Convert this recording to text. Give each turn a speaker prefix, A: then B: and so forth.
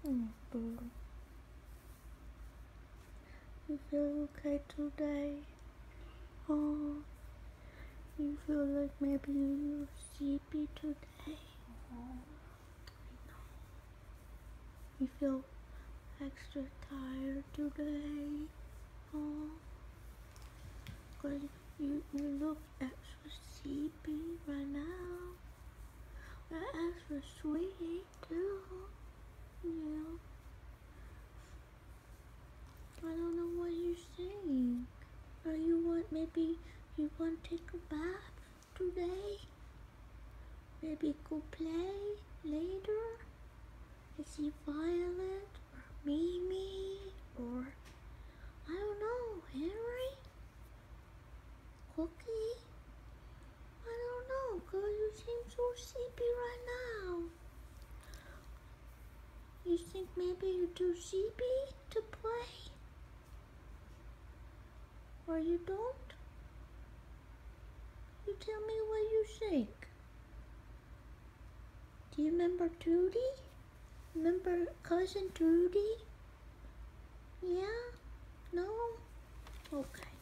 A: Boo. You feel okay today? Oh, you feel like maybe you're sleepy today? Oh, I know. You feel extra tired today? Oh, 'cause you look extra sleepy right now. You're extra sweet too. Yeah. I don't know what you're saying. Or maybe you want to take a bath today? Maybe go play later? And see Violet or Mimi or I don't know, Henry? Cookie? I don't know, girl, you seem so sleepy right now. You think maybe you're too sleepy to play? Or you don't? You tell me what you think. Do you remember Trudy? Remember cousin Trudy? Yeah? No? Okay.